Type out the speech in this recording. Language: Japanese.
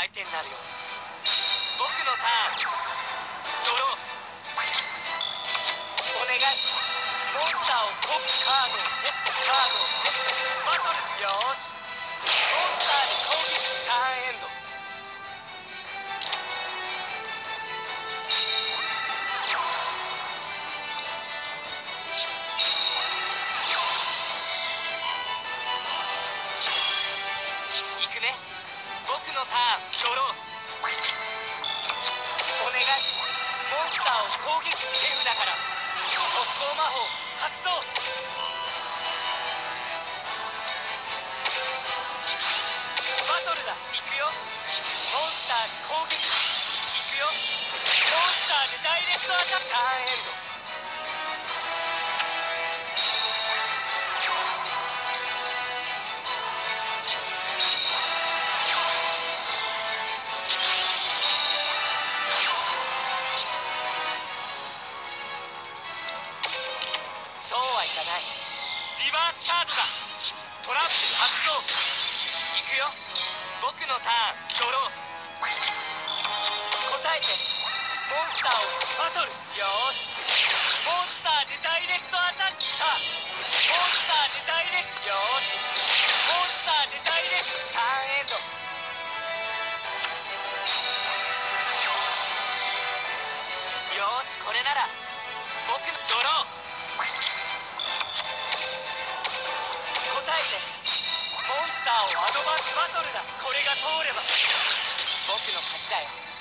相手になるよ。僕のターン。ドロー。お願い。モンスターをコップカードをセット。バトル。よーし。モンスターで攻撃。ターンエンド。行くね。僕のターン。ドロー。お願い。モンスターを攻撃。手札から速攻魔法発動。バトルだ。行くよ。モンスターに攻撃。行くよ。モンスターでダイレクトアタック。ターンエンド。そうはいかない。リバースカードだ。トラップ発動。行くよ。僕のターン。ドロー。答えて。モンスターをバトル。よーし。モンスターでダイレクトアタック。さあモンスターでダイレクト。よーし。モンスターでダイレクト。ターンエンド。よーし、これなら僕のドロー。答えて。モンスターをアドバンスバトルだ。これが通れば僕の勝ちだよ。